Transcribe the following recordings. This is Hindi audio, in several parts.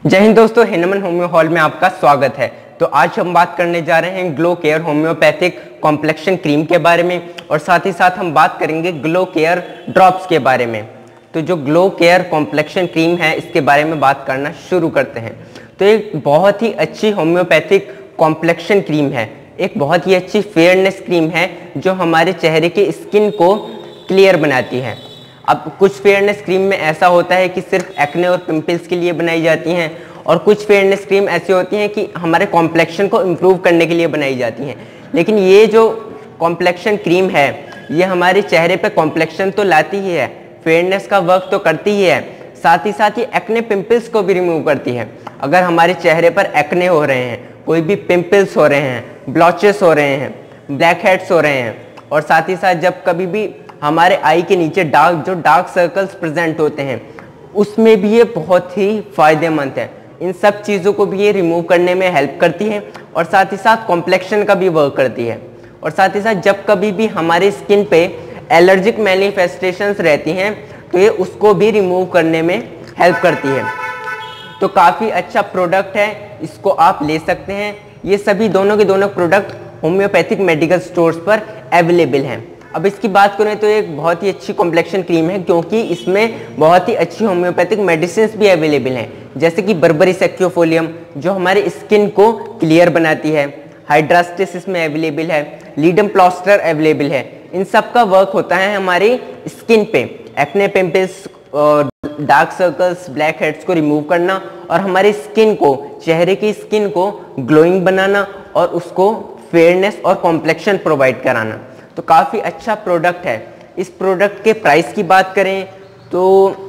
जय हिंद दोस्तों, हिनमन होम्यो हॉल में आपका स्वागत है। तो आज हम बात करने जा रहे हैं Glow Care homeopathic complexion cream के बारे में और साथ ही साथ हम बात करेंगे ग्लो केयर ड्रॉप्स के बारे में। तो जो ग्लो केयर कॉम्प्लेक्शन क्रीम है इसके बारे में बात करना शुरू करते हैं। तो एक बहुत ही अच्छी होम्योपैथिक कॉम्प्लेक्शन क्रीम है, एक बहुत ही अच्छी फेयरनेस क्रीम है जो हमारे चेहरे की स्किन को क्लियर बनाती है। अब कुछ फेयरनेस क्रीम में ऐसा होता है कि सिर्फ एक्ने और पिंपल्स के लिए बनाई जाती हैं और कुछ फेयरनेस क्रीम ऐसी होती हैं कि हमारे कॉम्प्लेक्शन को इम्प्रूव करने के लिए बनाई जाती हैं। लेकिन ये जो कॉम्प्लेक्शन क्रीम है ये हमारे चेहरे पे कॉम्प्लेक्शन तो लाती ही है, फेयरनेस का वर्क तो करती ही है, साथ ही साथ ये एक्ने पिंपल्स को भी रिमूव करती है। अगर हमारे चेहरे पर एक्ने हो रहे हैं, कोई भी पिंपल्स हो रहे हैं, ब्लॉचेस हो रहे हैं, ब्लैक हेड्स हो रहे हैं और साथ ही साथ जब कभी भी हमारे आई के नीचे डार्क सर्कल्स प्रेजेंट होते हैं उसमें भी ये बहुत ही फायदेमंद है। इन सब चीज़ों को भी ये रिमूव करने में हेल्प करती है और साथ ही साथ कॉम्प्लेक्शन का भी वर्क करती है। और साथ ही साथ जब कभी भी हमारे स्किन पे एलर्जिक मैनिफेस्टेशंस रहती हैं तो ये उसको भी रिमूव करने में हेल्प करती है। तो काफ़ी अच्छा प्रोडक्ट है, इसको आप ले सकते हैं। ये सभी दोनों के दोनों प्रोडक्ट होम्योपैथिक मेडिकल स्टोर्स पर अवेलेबल हैं। अब इसकी बात करें तो एक बहुत ही अच्छी कॉम्प्लेक्शन क्रीम है क्योंकि इसमें बहुत ही अच्छी होम्योपैथिक मेडिसिन भी अवेलेबल हैं, जैसे कि बर्बरिस एक्योफोलियम जो हमारे स्किन को क्लियर बनाती है, हाइड्रास्टिस इसमें अवेलेबल है, लीडम प्लास्टर अवेलेबल है। इन सब का वर्क होता है हमारी स्किन पे एक्ने पिंपल्स और डार्क सर्कल्स ब्लैक हेड्स को रिमूव करना और हमारी स्किन को, चेहरे की स्किन को ग्लोइंग बनाना और उसको फेयरनेस और कॉम्प्लेक्शन प्रोवाइड कराना। तो काफ़ी अच्छा प्रोडक्ट है। इस प्रोडक्ट के प्राइस की बात करें तो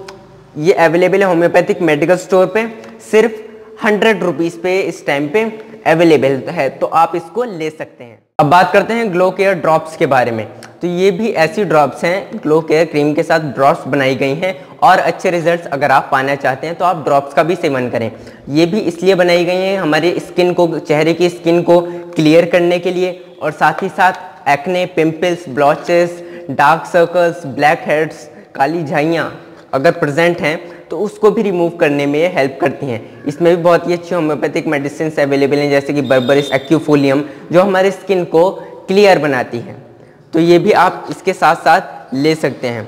ये अवेलेबल है होम्योपैथिक मेडिकल स्टोर पे सिर्फ 100 रुपीज़ पे इस टाइम पे अवेलेबल है, तो आप इसको ले सकते हैं। अब बात करते हैं ग्लो केयर ड्रॉप्स के बारे में। तो ये भी ऐसी ड्रॉप्स हैं, ग्लो केयर क्रीम के साथ ड्रॉप्स बनाई गई हैं और अच्छे रिजल्ट्स अगर आप पाना चाहते हैं तो आप ड्रॉप्स का भी सेवन करें। ये भी इसलिए बनाई गई हैं हमारे स्किन को, चेहरे की स्किन को क्लियर करने के लिए और साथ ही साथ acne pimples blotches dark circles black heads काली झाइयाँ अगर प्रेजेंट हैं तो उसको भी रिमूव करने में ये हेल्प करती हैं। इसमें भी बहुत ही अच्छी होम्योपैथिक मेडिसिन अवेलेबल हैं, जैसे कि बर्बरिस एक्योफोलियम जो हमारे स्किन को क्लियर बनाती है। तो ये भी आप इसके साथ साथ ले सकते हैं।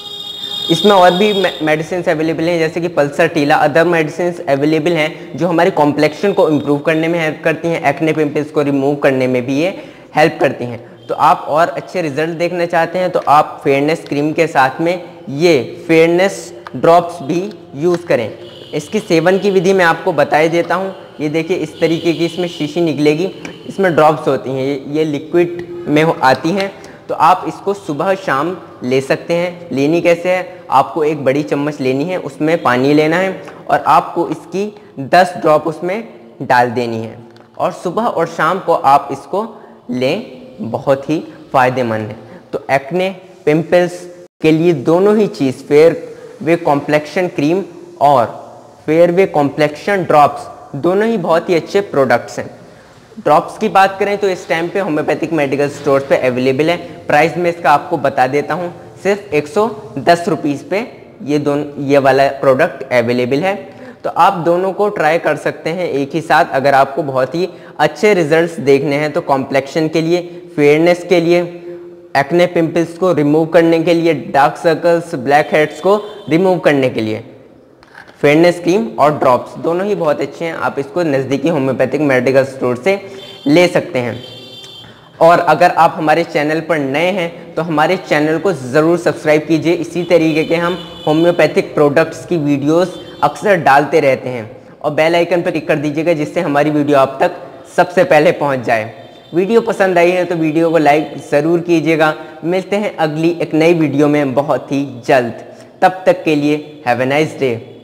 इसमें और भी मेडिसिन अवेलेबल हैं, जैसे कि पल्सर टीला, अदर मेडिसिन अवेलेबल हैं जो हमारे कॉम्प्लेक्शन को इम्प्रूव करने में हेल्प करती हैं, एक्ने पिंपल्स को रिमूव करने में भी ये हेल्प करती हैं। तो आप और अच्छे रिजल्ट देखना चाहते हैं तो आप फेयरनेस क्रीम के साथ में ये फेयरनेस ड्रॉप्स भी यूज़ करें। इसकी सेवन की विधि मैं आपको बताई देता हूँ। ये देखिए इस तरीके की इसमें शीशी निकलेगी, इसमें ड्रॉप्स होती हैं, ये लिक्विड में आती हैं। तो आप इसको सुबह शाम ले सकते हैं। लेनी कैसे है, आपको एक बड़ी चम्मच लेनी है, उसमें पानी लेना है और आपको इसकी 10 ड्रॉप उसमें डाल देनी है और सुबह और शाम को आप इसको लें, बहुत ही फ़ायदेमंद है। तो एक्ने पिंपल्स के लिए दोनों ही चीज़ फेयर वे कॉम्प्लेक्शन क्रीम और फेयर वे कॉम्प्लेक्शन ड्रॉप्स दोनों ही बहुत ही अच्छे प्रोडक्ट्स हैं। ड्रॉप्स की बात करें तो इस टाइम पे होम्योपैथिक मेडिकल स्टोर्स पे अवेलेबल है। प्राइस में इसका आपको बता देता हूँ, सिर्फ 110 रुपीज़ पे ये वाला प्रोडक्ट अवेलेबल है। तो आप दोनों को ट्राई कर सकते हैं एक ही साथ अगर आपको बहुत ही अच्छे रिजल्ट्स देखने हैं तो कॉम्प्लेक्शन के लिए, फेयरनेस के लिए, एक्ने पिंपल्स को रिमूव करने के लिए, डार्क सर्कल्स ब्लैक हेड्स को रिमूव करने के लिए फेयरनेस क्रीम और ड्रॉप्स दोनों ही बहुत अच्छे हैं। आप इसको नज़दीकी होम्योपैथिक मेडिकल स्टोर से ले सकते हैं। और अगर आप हमारे चैनल पर नए हैं तो हमारे चैनल को ज़रूर सब्सक्राइब कीजिए। इसी तरीके के हम होम्योपैथिक प्रोडक्ट्स की वीडियोस अक्सर डालते रहते हैं और बेल आइकन पर क्लिक कर दीजिएगा जिससे हमारी वीडियो आप तक सबसे पहले पहुंच जाए। वीडियो पसंद आई है तो वीडियो को लाइक ज़रूर कीजिएगा। मिलते हैं अगली एक नई वीडियो में बहुत ही जल्द। तब तक के लिए हैव ए नाइस डे।